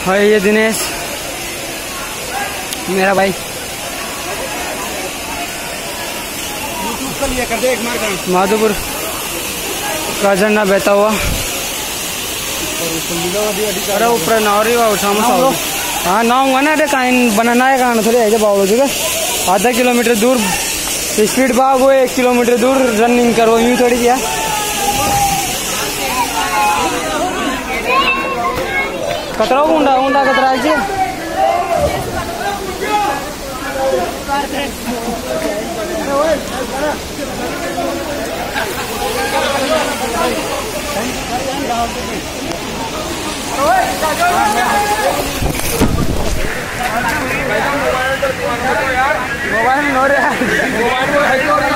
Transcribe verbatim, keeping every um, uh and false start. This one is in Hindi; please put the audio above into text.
और ये दिनेश मेरा भाई कर दे, एक माधोपुर का झंडा बहता हुआ। अरे ऊपर नाव रही हुआ शाम हाँ नाव हुआ ना। अरे कहीं बनाना है कहाँ थोड़ी है बाबू जी आधा किलोमीटर दूर स्पीड भागो, एक किलोमीटर दूर रनिंग करो, यूँ थोड़ी किया। कतरा ऊंडा ऊंडा कतरा जी मोबाइल नो रहा